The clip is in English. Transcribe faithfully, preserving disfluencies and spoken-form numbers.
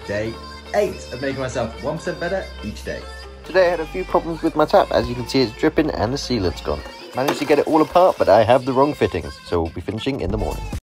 day eight of making myself one percent better each day. Today I had a few problems with my tap. As you can see, it's dripping and the sealant's gone. Managed to get it all apart, but I have the wrong fittings, so we'll be finishing in the morning.